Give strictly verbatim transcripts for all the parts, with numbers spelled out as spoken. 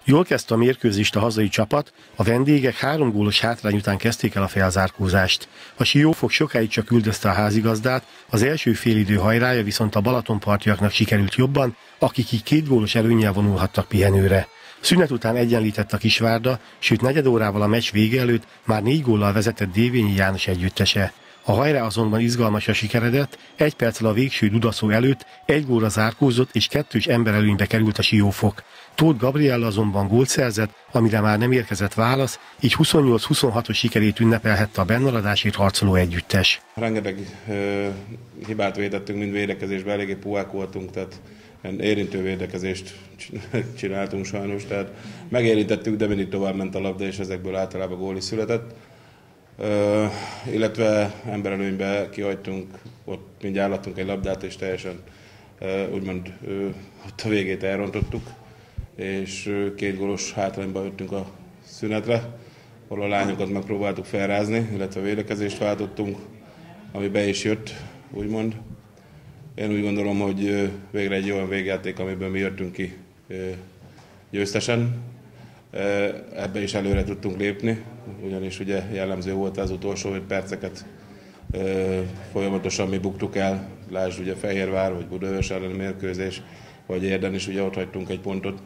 Jól kezdte a mérkőzést a hazai csapat, a vendégek három gólos hátrány után kezdték el a felzárkózást. A Siófok sokáig csak üldözte a házigazdát, az első félidő hajrája viszont a Balatonpartiaknak sikerült jobban, akik így két gólos előnnyel vonulhattak pihenőre. Szünet után egyenlített a Kisvárda, sőt negyed órával a meccs vége előtt már négy góllal vezetett Dévényi János együttese. A hajrá azonban izgalmasra sikeredett, egy perccel a végső dudaszó előtt egy gólra zárkózott és kettős emberelőnybe került a Siófok. Tóth Gabriella azonban gólt szerzett, amire már nem érkezett válasz, így huszonnyolc huszonhatos sikerét ünnepelhette a bennmaradásért harcoló együttes. Rengeteg ö, hibát védettünk, mind védekezésben, eléggé puhák voltunk, tehát érintő védekezést csináltunk sajnos, tehát megérintettük, de mindig tovább ment a labda, és ezekből általában gól is született. Ö, illetve emberelőnybe kihagytunk, ott mindjárt láttunk egy labdát, és teljesen ö, úgymond ö, ott a végét elrontottuk, és ö, két gólos hátrányba jöttünk a szünetre, ahol a lányokat megpróbáltuk felrázni, illetve védekezést váltottunk, ami be is jött, úgymond. Én úgy gondolom, hogy ö, végre egy olyan végjáték, amiből mi jöttünk ki ö, győztesen. Ebbe is előre tudtunk lépni, ugyanis ugye jellemző volt az utolsó öt perceket, folyamatosan mi buktuk el, lásd ugye Fehérvár, vagy Budaörs elleni mérkőzés, vagy Érden is ugye ott hagytunk egy pontot.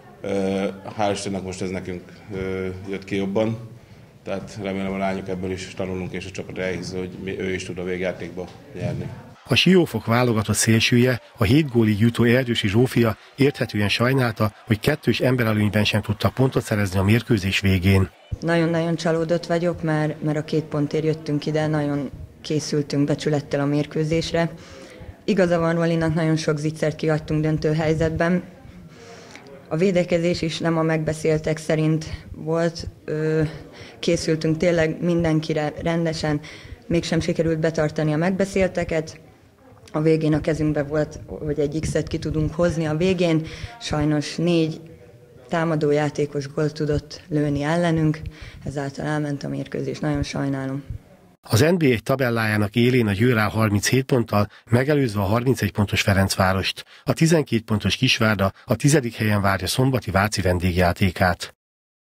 Hál' Istennek most ez nekünk jött ki jobban, tehát remélem a lányok ebből is tanulunk, és a csapat elhisző, hogy mi, ő is tud a végjátékba nyerni. A Siófok válogatott szélsője, a hét gólig jutó Erdősi Zsófia érthetően sajnálta, hogy kettős emberelőnyben sem tudtak pontot szerezni a mérkőzés végén. Nagyon-nagyon csalódott vagyok, mert, mert a két pontért jöttünk ide, nagyon készültünk becsülettel a mérkőzésre. Igaza van Rolinak, nagyon sok zicsert kiadtunk döntő helyzetben. A védekezés is nem a megbeszéltek szerint volt, készültünk tényleg mindenkire rendesen, mégsem sikerült betartani a megbeszélteket. A végén a kezünkbe volt, hogy egy X-et ki tudunk hozni a végén. Sajnos négy támadójátékos gólt tudott lőni ellenünk, ezáltal elment a mérkőzés, nagyon sajnálom. Az en bé egy tabellájának élén a Győr áll harminchét ponttal, megelőzve a harmincegy pontos Ferencvárost. A tizenkét pontos Kisvárda a tizedik helyen várja szombati váci vendégjátékát.